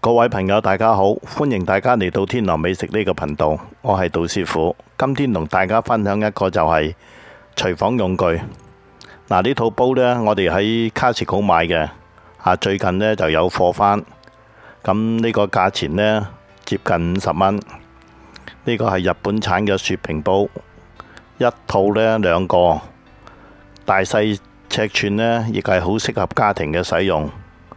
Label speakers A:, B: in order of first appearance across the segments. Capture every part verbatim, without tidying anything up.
A: 各位朋友，大家好，歡迎大家嚟到天堂美食呢個頻道，我係杜師傅。今天同大家分享一個就係廚房用具。嗱，呢套煲呢，我哋喺Costco買嘅，啊最近呢就有貨返，咁呢個價錢呢接近五十蚊。呢個係日本產嘅雪平煲，一套呢兩個，大細尺寸呢亦係好適合家庭嘅使用。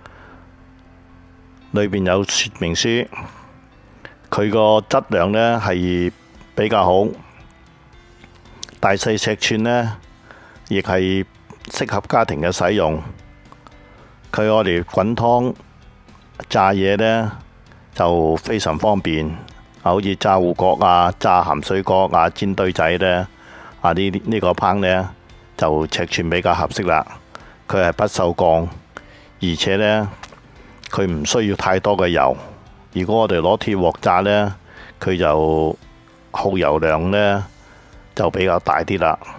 A: 裏邊有說明書，佢個質量呢係比較好，大細尺寸呢亦係適合家庭嘅使用。佢我哋滾湯炸嘢呢就非常方便，好似炸芋角啊、炸鹹水角啊、煎堆仔呢，啊呢呢個烹呢就尺寸比較合適啦。佢係不鏽鋼，而且呢，佢唔需要太多嘅油。如果我哋攞鐵鑊炸呢，佢就耗油量呢就比較大啲啦。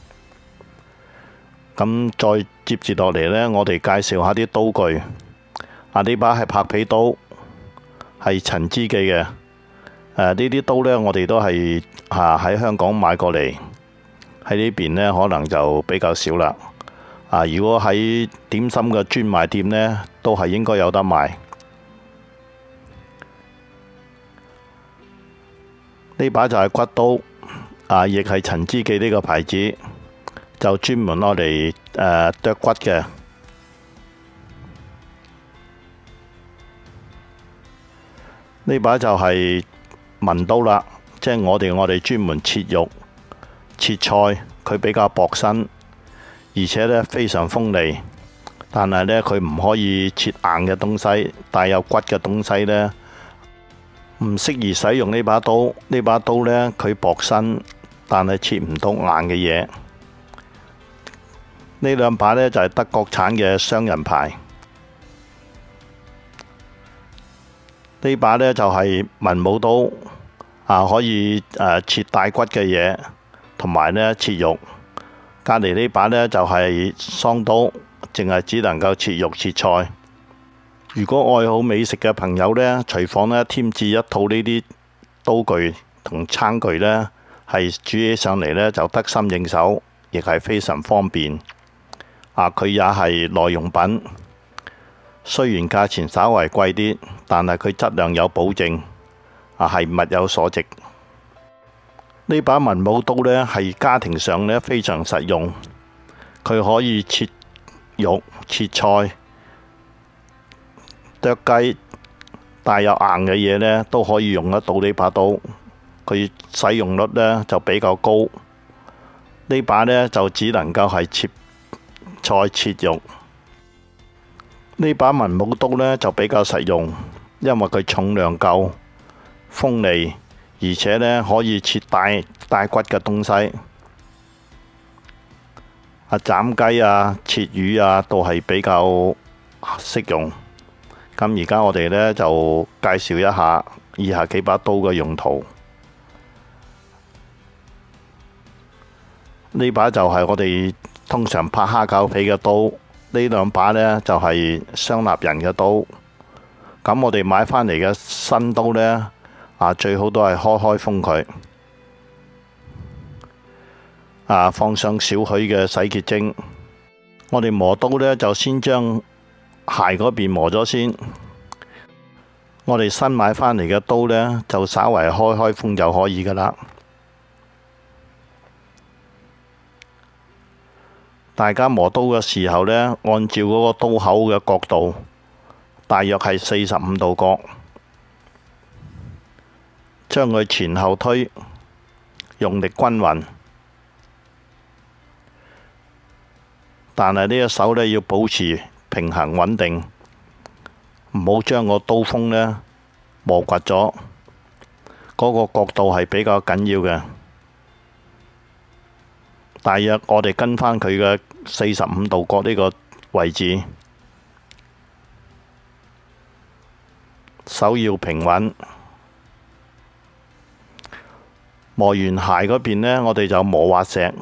A: 咁再接住落嚟呢，我哋介紹下啲刀具。啊，呢把係拍皮刀，係陳之記嘅。誒呢啲刀呢，我哋都係嚇喺香港買過嚟，喺呢邊呢可能就比較少啦。啊！如果喺點心嘅專賣店呢，都係應該有得賣。呢把就係骨刀，啊，亦係陳之記呢個牌子，就專門攞嚟誒剁骨嘅。呢把就係文刀啦，即係我哋我哋專門切肉、切菜，佢比較薄身。而且呢非常鋒利，但係呢，佢唔可以切硬嘅東西，帶有骨嘅東西呢唔適宜使用呢把刀。呢把刀呢，佢薄身，但係切唔到硬嘅嘢。呢兩把呢，就係德國產嘅雙人牌。呢把呢，就係文武刀，啊可以誒切帶骨嘅嘢，同埋呢切肉。隔籬呢把呢，就係桑刀，淨係只能夠切肉切菜。如果愛好美食嘅朋友呢，廚房呢添置一套呢啲刀具同餐具呢，係煮起上嚟呢就得心應手，亦係非常方便。啊，佢也係耐用品，雖然價錢稍為貴啲，但係佢質量有保證，啊係物有所值。呢把文武刀呢，係家庭上呢非常實用，佢可以切肉、切菜、剁雞，帶有硬嘅嘢呢都可以用得到呢把刀。佢使用率呢就比較高。呢把呢，就只能夠係切菜切肉。呢把文武刀呢，就比較實用，因為佢重量夠、鋒利。而且呢，可以切帶帶骨嘅東西，啊斬雞啊、切魚啊，都係比較適用。咁而家我哋呢，就介紹一下以下幾把刀嘅用途。呢把就係我哋通常拍蝦餃皮嘅刀，呢兩把呢，就係雙立人嘅刀。咁我哋買返嚟嘅新刀呢，啊，最好都係開開封佢，啊放上少許嘅洗潔精。我哋磨刀呢，就先將械嗰邊磨咗先。我哋新買返嚟嘅刀呢，就稍為開開封就可以㗎喇。大家磨刀嘅時候呢，按照嗰個刀口嘅角度，大約係四十五度角。將佢前後推，用力均勻，但係呢一手呢要保持平衡穩定，唔好將個刀鋒呢磨刮咗。嗰個角度係比較緊要嘅。大約我哋跟返佢嘅四十五度角呢個位置，手要平穩。磨完械嗰邊呢，我哋就磨滑石，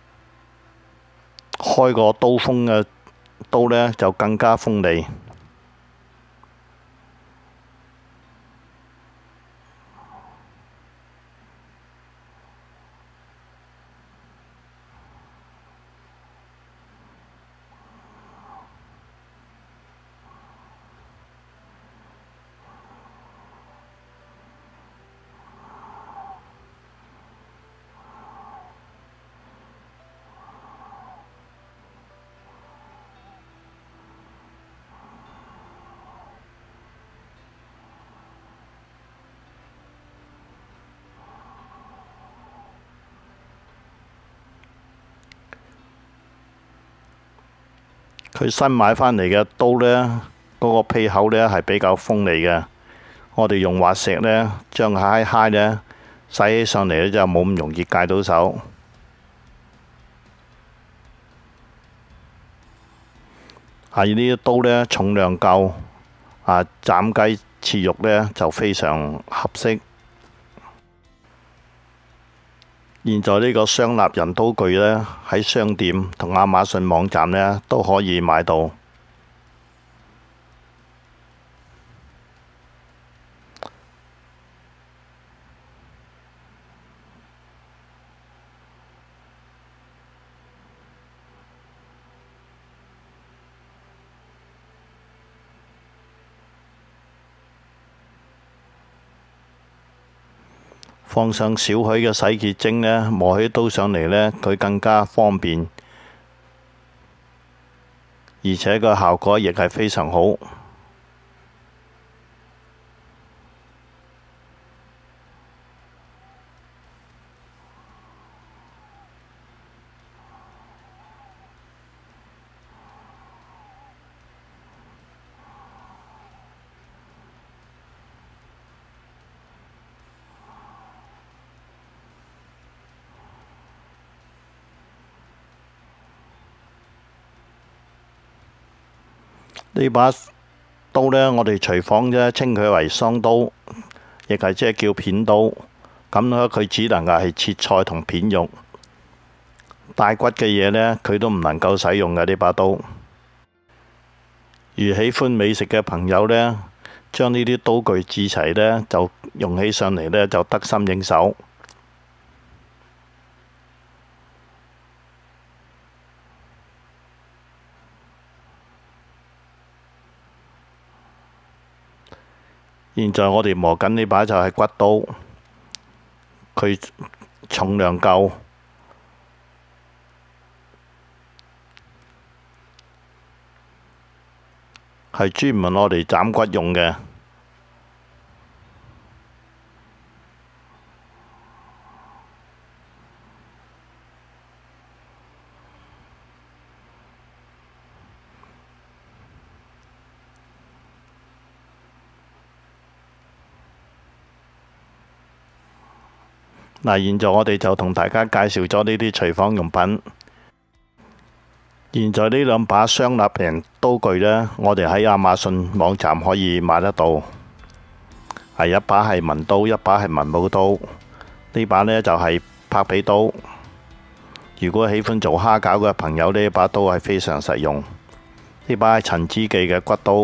A: 開個刀鋒嘅刀呢就更加鋒利。 佢新買返嚟嘅刀呢，嗰個劈口呢係比較鋒利嘅。我哋用滑石呢，將佢揩揩呢，洗起上嚟呢就冇咁容易戒到手。啊！呢啲刀呢，重量夠，啊斬雞切肉呢就非常合適。現在呢個雙立人刀具呢，喺商店同亞馬遜網站呢都可以買到。放上少許嘅洗潔精呢，磨起刀上嚟呢，佢更加方便，而且個效果亦係非常好。呢把刀呢，我哋廚房啫稱佢為雙刀，亦係即係叫片刀。咁咧，佢只能夠係切菜同片肉，帶骨嘅嘢呢，佢都唔能夠使用嘅呢把刀。如喜歡美食嘅朋友呢，將呢啲刀具置齊呢，就用起上嚟呢，就得心應手。現在我哋磨緊呢把就係骨刀，佢重量夠，係專門我哋斬骨用嘅。嗱，現在我哋就同大家介紹咗呢啲廚房用品。現在呢兩把雙立人刀具呢，我哋喺亞馬遜網站可以買得到。係一把係文刀，一把係文武刀。呢把呢就係拍皮刀。如果喜歡做蝦餃嘅朋友，呢把刀係非常實用。呢把係陳之記嘅骨刀。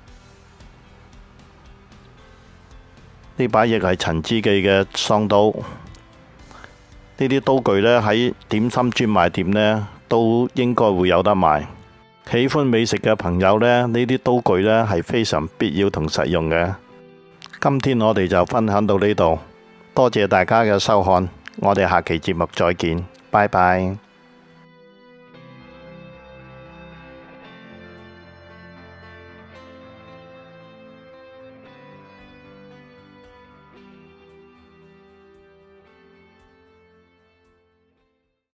A: 呢把亦係陳之記嘅雙刀。呢啲刀具呢，喺點心專賣店呢都應該會有得賣。喜歡美食嘅朋友呢，呢啲刀具呢係非常必要同實用嘅。今天我哋就分享到呢度，多謝大家嘅收看，我哋下期節目再見，拜拜。